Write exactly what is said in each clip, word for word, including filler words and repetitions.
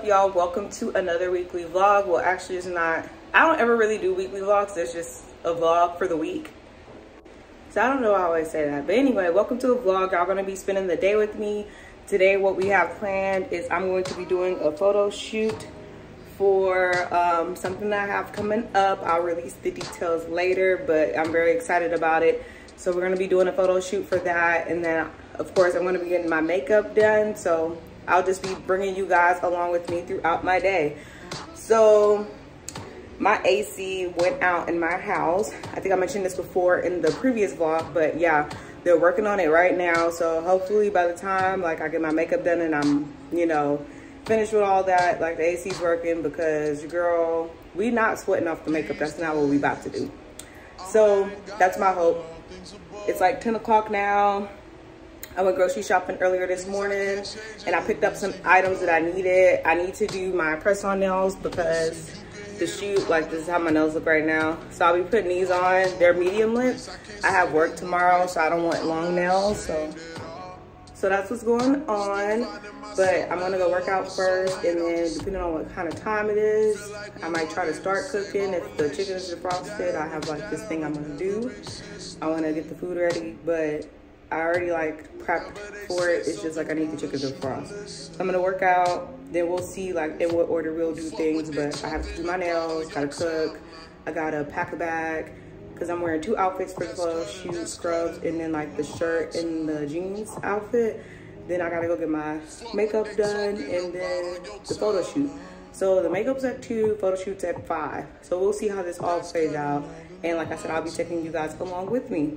y'all? Welcome to another weekly vlog. Well, actually it's not, I don't ever really do weekly vlogs. It's just a vlog for the week, so I don't know how I say that, but anyway, welcome to a vlog. Y'all gonna be spending the day with me today. What we have planned is I'm going to be doing a photo shoot for um, something that I have coming up. I'll release the details later, but I'm very excited about it. So we're gonna be doing a photo shoot for that, and then of course I'm gonna be getting my makeup done. So I'll just be bringing you guys along with me throughout my day. So my A C went out in my house. I think I mentioned this before in the previous vlog, but yeah, they're working on it right now. So hopefully by the time like I get my makeup done and I'm, you know, finished with all that, like the A C's working, because girl, we not sweating off the makeup. That's not what we about to do. So that's my hope. It's like ten o'clock now. I went grocery shopping earlier this morning and I picked up some items that I needed. I need to do my press-on nails because the shoot, like this is how my nails look right now. So I'll be putting these on. They're medium length. I have work tomorrow, so I don't want long nails. So, so that's what's going on. But I'm gonna go work out first, and then depending on what kind of time it is, I might try to start cooking. If the chicken is defrosted, I have like this thing I'm gonna do. I wanna get the food ready, but I already like prepped for it. It's just like I need the chicken to defrost. So I'm gonna work out, then we'll see like in what order we'll do things, but I have to do my nails, gotta cook, I gotta pack a bag, because I'm wearing two outfits for the photo shoot, scrubs, and then like the shirt and the jeans outfit. Then I gotta go get my makeup done and then the photo shoot. So the makeup's at two, photo shoot's at five. So we'll see how this all plays out. And like I said, I'll be taking you guys along with me.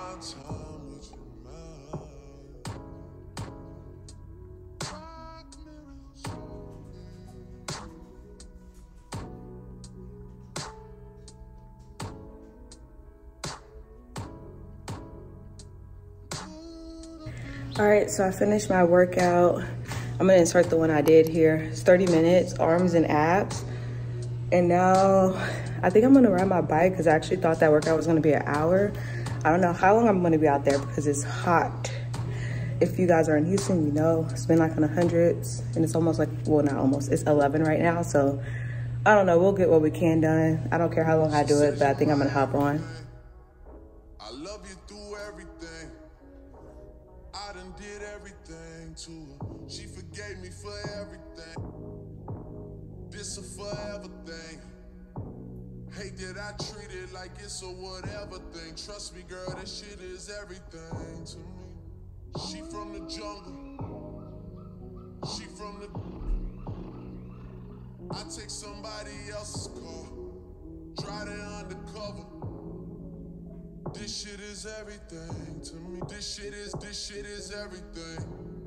All right, so I finished my workout. I'm gonna insert the one I did here. It's thirty minutes, arms and abs. And now I think I'm gonna ride my bike because I actually thought that workout was gonna be an hour. I don't know how long I'm gonna be out there because it's hot. If you guys are in Houston, you know, it's been like in the hundreds and it's almost like, well, not almost, it's eleven right now. So I don't know, we'll get what we can done. I don't care how long I do it, but I think I'm gonna hop on. I love you through everything. I done did everything to her. She forgave me for everything. This a forever thing. Hate that I treat it like it's a whatever thing. Trust me, girl, this shit is everything to me. She from the jungle. She from the... I take somebody else's car. Drive it undercover. This shit is everything to me. This shit is, this shit is everything.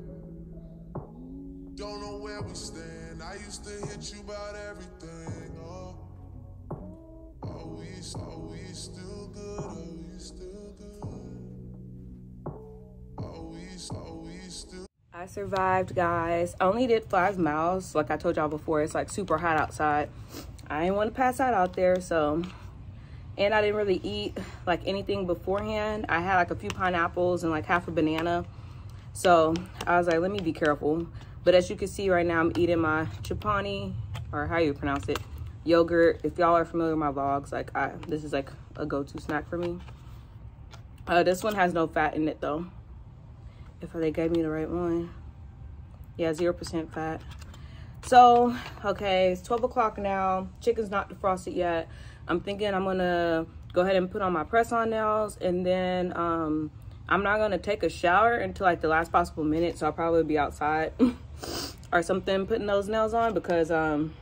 Don't know where we stand. I used to hit you about everything. Oh, are we, are we still good? Are we still good? Are we, are we still? I survived, guys. I only did five miles. Like I told y'all before, it's like super hot outside. I didn't want to pass out out there, so. And I didn't really eat like anything beforehand. I had like a few pineapples and like half a banana. So I was like, let me be careful. But as you can see right now, I'm eating my chapani, or how you pronounce it, yogurt. If y'all are familiar with my vlogs, like I, this is like a go-to snack for me. Uh, this one has no fat in it though. If they gave me the right one. Yeah, zero percent fat. So, okay, it's twelve o'clock now. Chicken's not defrosted yet. I'm thinking I'm gonna go ahead and put on my press-on nails, and then um, I'm not gonna take a shower until like the last possible minute, so I'll probably be outside or something putting those nails on, because um,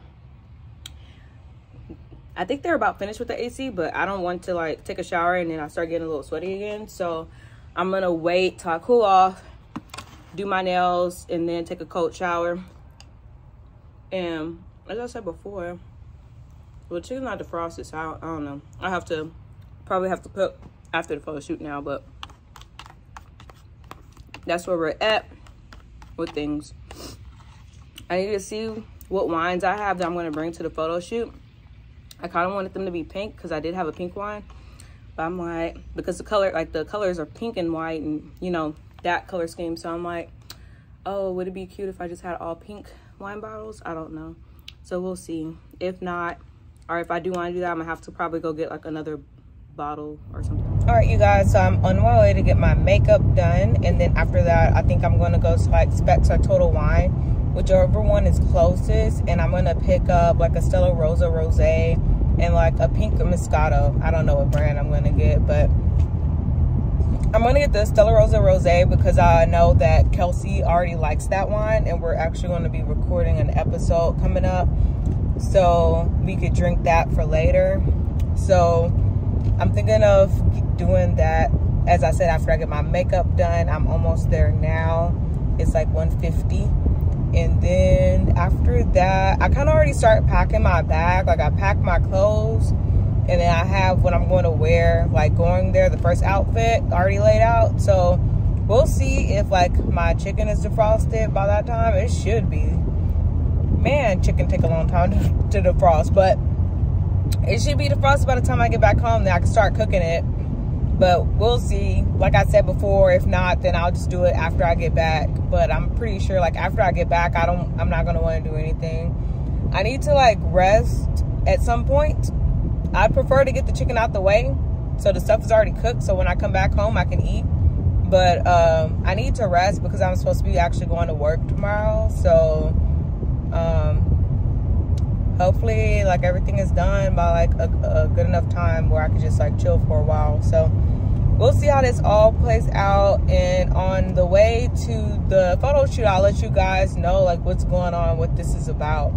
I think they're about finished with the A C, but I don't want to like take a shower and then I start getting a little sweaty again. So I'm gonna wait till I cool off, do my nails, and then take a cold shower. And as I said before, well, chicken's not defrosted, so I don't, I don't know. I have to, probably have to cook after the photo shoot now, but that's where we're at with things. I need to see what wines I have that I'm gonna bring to the photo shoot. I kind of wanted them to be pink because I did have a pink wine, but I'm like, because the color, like the colors are pink and white and, you know, that color scheme. So I'm like, oh, would it be cute if I just had all pink wine bottles. I don't know. So we'll see. If not, or if I do want to do that, I'm gonna have to probably go get like another bottle or something. All right, you guys, so I'm on my way to get my makeup done, and then after that I think I'm going to go to like Specs or Total Wine, whichever one is closest, and I'm going to pick up like a Stella Rosa Rosé and like a pink Moscato. I don't know what brand I'm going to get, but I'm going to get the Stella Rosa Rosé because I know that Kelsey already likes that wine, and we're actually going to be recording an episode coming up, so we could drink that for later. So I'm thinking of doing that, as I said, after I get my makeup done. I'm almost there now. It's like one fifty. And then after that, I kind of already started packing my bag. Like, I packed my clothes, and then I have what I'm going to wear, like going there, the first outfit already laid out. So we'll see if like my chicken is defrosted by that time. It should be. Man, chicken take a long time to, to defrost, but it should be defrosted by the time I get back home. Then I can start cooking it. But we'll see. Like I said before, if not, then I'll just do it after I get back. But I'm pretty sure, like, after I get back, I don't, I'm not gonna want to do anything. I need to like rest at some point. I'd prefer to get the chicken out the way, so the stuff is already cooked, so when I come back home I can eat. But um, I need to rest because I'm supposed to be actually going to work tomorrow. So um, hopefully like everything is done by like a, a good enough time where I can just like chill for a while. So we'll see how this all plays out. And on the way to the photo shoot, I'll let you guys know like what's going on, what this is about.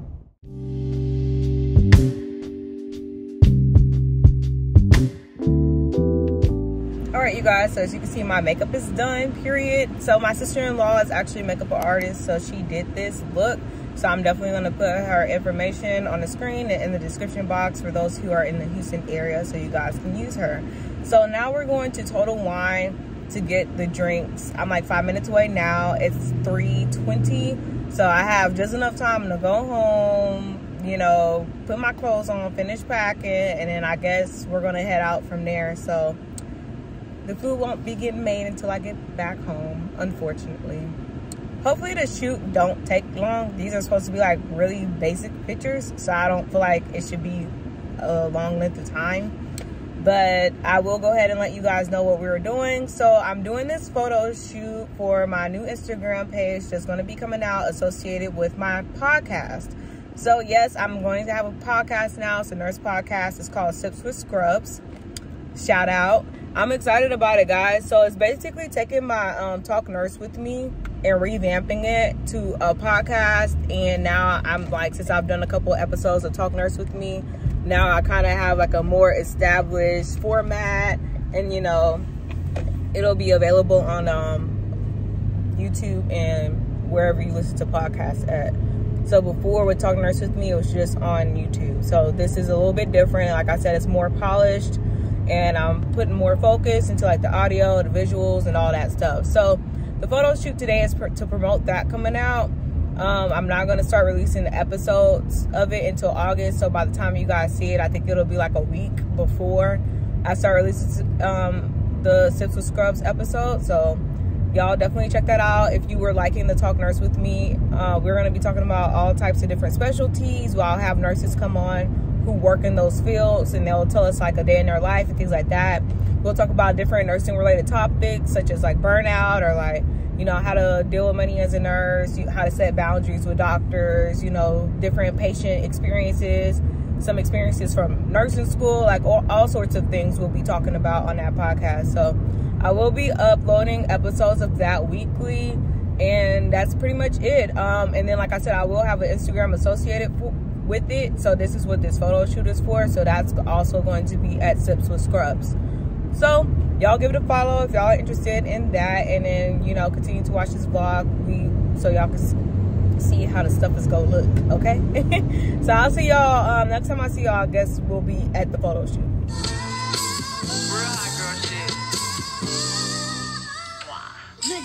All right, you guys, so as you can see, my makeup is done, period. So my sister-in-law is actually a makeup artist, so she did this look. So I'm definitely going to put her information on the screen and in the description box for those who are in the Houston area, so you guys can use her. So now we're going to Total Wine to get the drinks. I'm like five minutes away now. It's three twenty, so I have just enough time to go home, you know, put my clothes on, finish packing, and then I guess we're going to head out from there. So the food won't be getting made until I get back home, unfortunately. Hopefully the shoot don't take long. These are supposed to be like really basic pictures, so I don't feel like it should be a long length of time. But I will go ahead and let you guys know what we were doing. So I'm doing this photo shoot for my new Instagram page that's going to be coming out associated with my podcast. So yes, I'm going to have a podcast now. It's a nurse podcast. It's called Sips with Scrubs. Shout out. I'm excited about it, guys. So it's basically taking my um, Talk Nurse with me and revamping it to a podcast. And now I'm like, since I've done a couple episodes of Talk Nurse with me, now I kind of have like a more established format, and you know, it'll be available on um, YouTube and wherever you listen to podcasts at. So before with Talk Nurse with me, it was just on YouTube. So this is a little bit different. Like I said, it's more polished, and I'm putting more focus into like the audio, the visuals, and all that stuff. So the photo shoot today is pr to promote that coming out. Um, I'm not going to start releasing the episodes of it until August. So by the time you guys see it, I think it'll be like a week before I start releasing um, the Sips with Scrubs episode. So y'all definitely check that out. If you were liking the Talk Nurse with me, uh, we're going to be talking about all types of different specialties. We'll have nurses come on who work in those fields, and they'll tell us like a day in their life and things like that. We'll talk about different nursing related topics such as like burnout, or like, you know, how to deal with money as a nurse, how to set boundaries with doctors, you know, different patient experiences, some experiences from nursing school, like all, all sorts of things we'll be talking about on that podcast. So I will be uploading episodes of that weekly, and that's pretty much it. Um, and then, like I said, I will have an Instagram associated with it. So this is what this photo shoot is for. So that's also going to be at Sips with Scrubs. So y'all give it a follow if y'all are interested in that, and then, you know, continue to watch this vlog we so y'all can see how the stuff is gonna look. Okay. So I'll see y'all um next time I see y'all. I guess we'll be at the photo shoot. Real hot girl shit. Wow.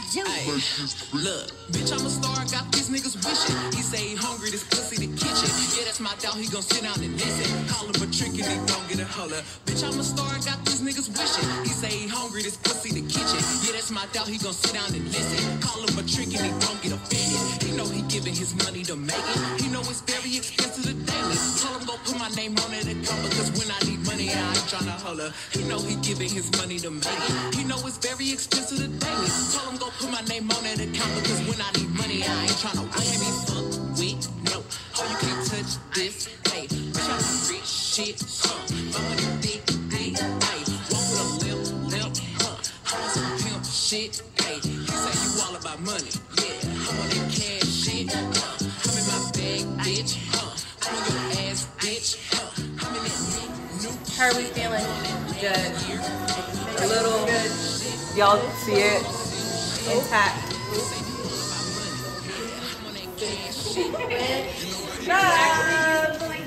Look, bitch, I'm a star, got these niggas wishing. He say he hungry, this pussy the kitchen. Yeah, that's my doubt, he gon' sit down and listen. Call him a trick and he don't get a holler. Bitch, I'm a star, got these niggas wishing. He say he hungry, this pussy the kitchen. Yeah, that's my doubt, he gon' sit down and listen. Call him a trick and he don't get offended. He know he giving his money to make it. He know it's very expensive to daily. Tell him go put my name on it and come, because when I need money, I ain't tryna holler. He know he giving his money to make it. He know it's very expensive to daily. Tell him go put my name on that account, because when I need money, I ain't tryna I can't be fucked with, no. Oh, you can't touch this, hey. Bitch, I'm rich shit, huh. My money thick, thick, hey. Walk with a limp, limp, huh. I'm on some pimp shit, hey. He say you all about money, yeah. I'm on that cash shit, huh. I'm in my bag, bitch, huh. I'm on your ass, bitch, huh. I'm in that new, new. How are we feeling? Good. A little good. Y'all see it? Intact. Bye.